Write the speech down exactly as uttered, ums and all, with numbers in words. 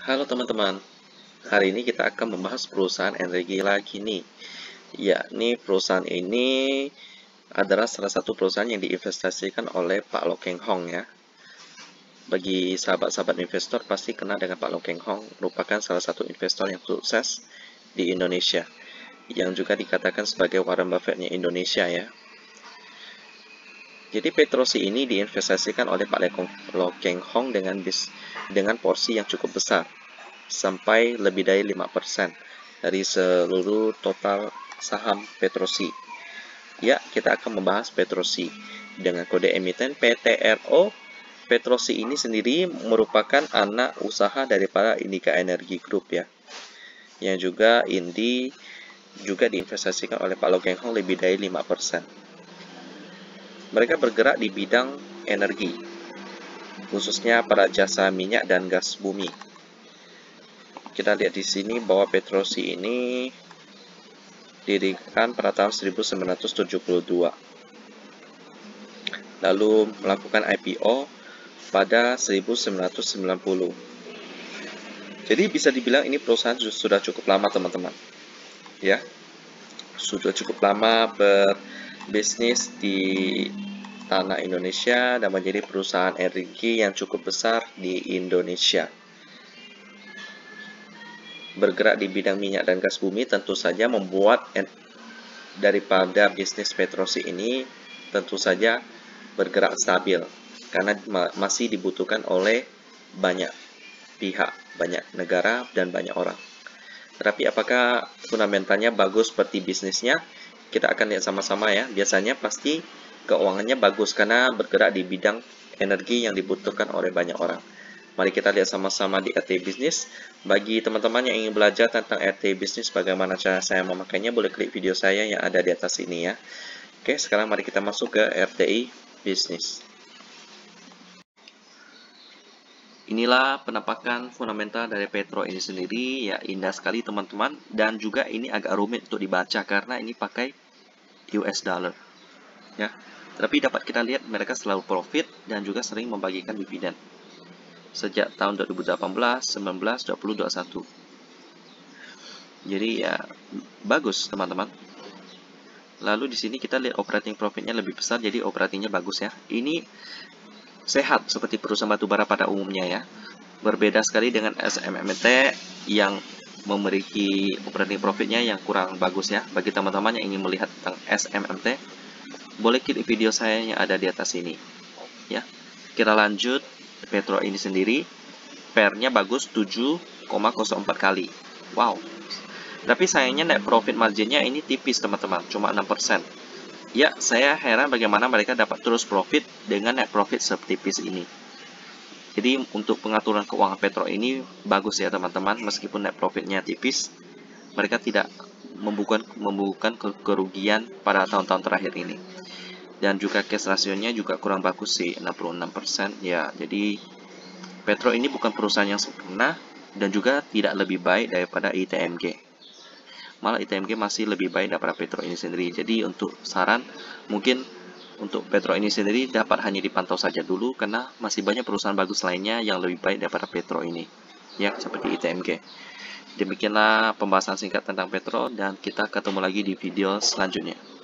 Halo teman-teman, hari ini kita akan membahas perusahaan energi lagi nih. Yakni perusahaan ini adalah salah satu perusahaan yang diinvestasikan oleh Pak Loh Keng Hong ya. Bagi sahabat-sahabat investor pasti kenal dengan Pak Loh Keng Hong, merupakan salah satu investor yang sukses di Indonesia, yang juga dikatakan sebagai Warren Buffett-nya Indonesia ya. Jadi Petrosi ini diinvestasikan oleh Pak Loh Keng Hong dengan bis, dengan porsi yang cukup besar, sampai lebih dari lima persen dari seluruh total saham Petrosi. Ya, kita akan membahas Petrosi dengan kode emiten P T R O. Petrosi ini sendiri merupakan anak usaha daripada Indika Energy Group ya, yang juga Indi juga diinvestasikan oleh Pak Loh Keng Hong lebih dari lima persen. Mereka bergerak di bidang energi, khususnya pada jasa minyak dan gas bumi. Kita lihat di sini bahwa Petrosi ini didirikan pada tahun seribu sembilan ratus tujuh puluh dua, lalu melakukan I P O pada seribu sembilan ratus sembilan puluh. Jadi bisa dibilang ini perusahaan sudah cukup lama teman-teman, ya, sudah cukup lama berbisnis di tanah Indonesia dan menjadi perusahaan energi yang cukup besar di Indonesia. Bergerak di bidang minyak dan gas bumi tentu saja membuat daripada bisnis Petrosi ini tentu saja bergerak stabil, karena masih dibutuhkan oleh banyak pihak, banyak negara, dan banyak orang. Tetapi apakah fundamentalnya bagus seperti bisnisnya? Kita akan lihat sama-sama ya. Biasanya pasti keuangannya bagus karena bergerak di bidang energi yang dibutuhkan oleh banyak orang. Mari kita lihat sama-sama di R T Business. Bagi teman-teman yang ingin belajar tentang R T Business, bagaimana cara saya memakainya, boleh klik video saya yang ada di atas ini ya. Oke, sekarang mari kita masuk ke R T I Business. Inilah penampakan fundamental dari Petro ini sendiri, ya indah sekali teman-teman, dan juga ini agak rumit untuk dibaca karena ini pakai U S dollar ya. Tapi dapat kita lihat mereka selalu profit dan juga sering membagikan dividen sejak tahun dua ribu delapan belas, sembilan belas, dua puluh, dua puluh satu. Jadi ya bagus teman-teman. Lalu di sini kita lihat operating profitnya lebih besar, jadi operatingnya bagus ya. Ini sehat seperti perusahaan batubara pada umumnya ya. Berbeda sekali dengan S M M T yang memiliki operating profitnya yang kurang bagus ya. Bagi teman-teman yang ingin melihat tentang S M M T, boleh klik video saya yang ada di atas ini ya. Kita lanjut. Petro ini sendiri P E R-nya bagus, tujuh koma nol empat kali. Wow. Tapi sayangnya net profit margin-nya ini tipis teman-teman, cuma enam persen. Ya, saya heran bagaimana mereka dapat terus profit dengan net profit setipis ini. Jadi untuk pengaturan keuangan Petro ini bagus ya teman-teman, meskipun net profit-nya tipis, mereka tidak membukukan membukukan kerugian pada tahun-tahun terakhir ini. Dan juga cash ratio-nya juga kurang bagus sih, enam puluh enam persen ya. Jadi Petro ini bukan perusahaan yang sempurna dan juga tidak lebih baik daripada I T M G. Malah I T M G masih lebih baik daripada Petro ini sendiri. Jadi untuk saran, mungkin untuk Petro ini sendiri dapat hanya dipantau saja dulu karena masih banyak perusahaan bagus lainnya yang lebih baik daripada Petro ini, ya, seperti I T M G. Demikianlah pembahasan singkat tentang Petro dan kita ketemu lagi di video selanjutnya.